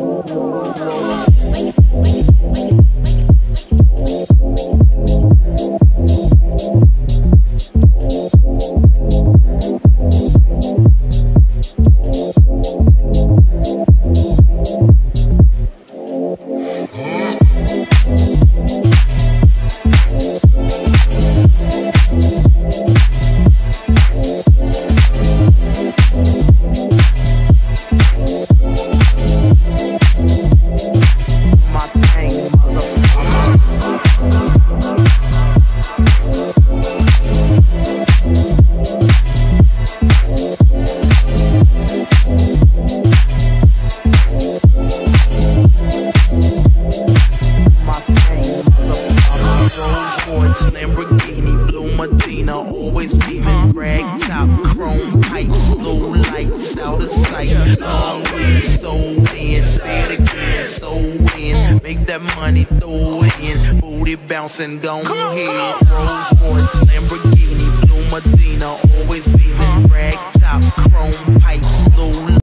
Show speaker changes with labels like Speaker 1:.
Speaker 1: Lamborghini, blue Medina, always beaming, rag top, chrome pipes, blue lights out of sight. Long way, so in, say it again, so in, make that money, throw it in, booty bouncing, go ahead. Rolls Royce, Lamborghini, blue Medina, always beaming, rag top, chrome pipes, blue